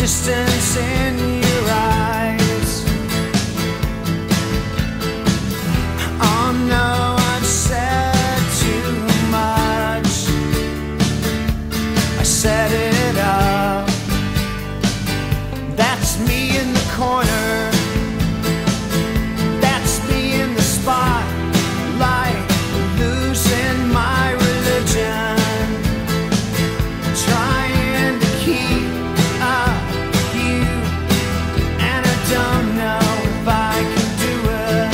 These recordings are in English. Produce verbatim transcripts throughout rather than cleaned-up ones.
distance in your eyes. Oh no, I've said too much. I set it up. That's me in the corner. That's me in the spotlight, losing my religion, trying to keep up with you, and I don't know if I can do it.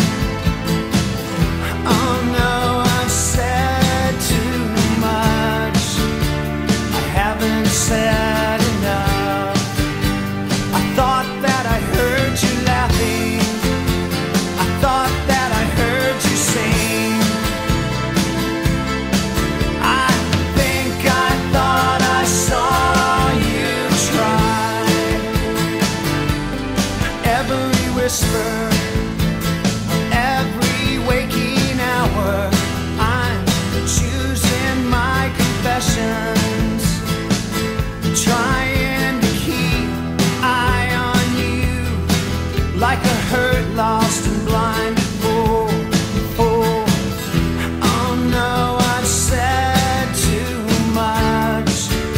Oh no, I've said too much. I haven't said enough. I thought that I heard you laughing. I thought that I heard you sing. I think I thought I saw you try. Every whisper, every waking hour, I'm choosing my confessions, trying to keep eye on you, like a hurt, lost and blind fool. Oh, oh no, I've said too much.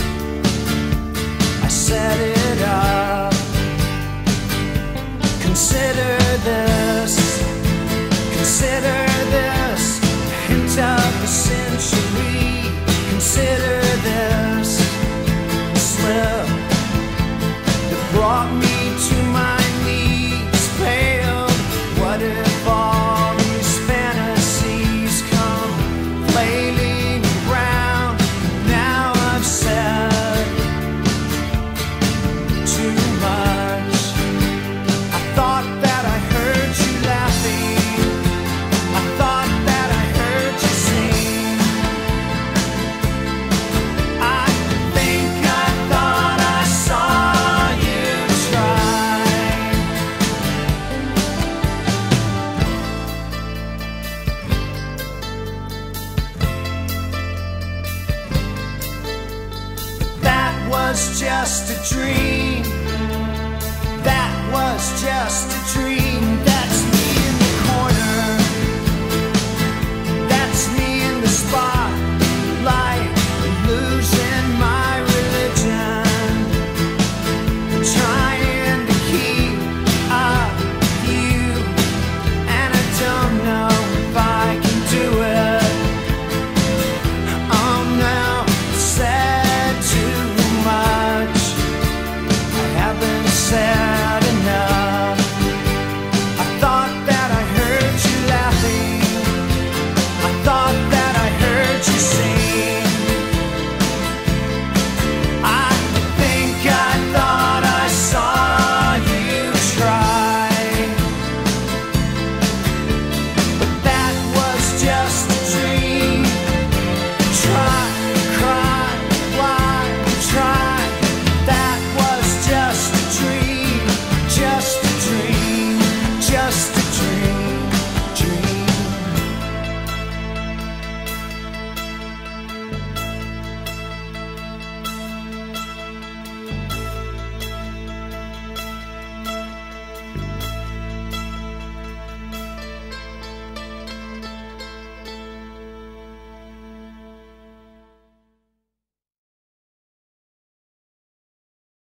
I set it up. Consider this. Consider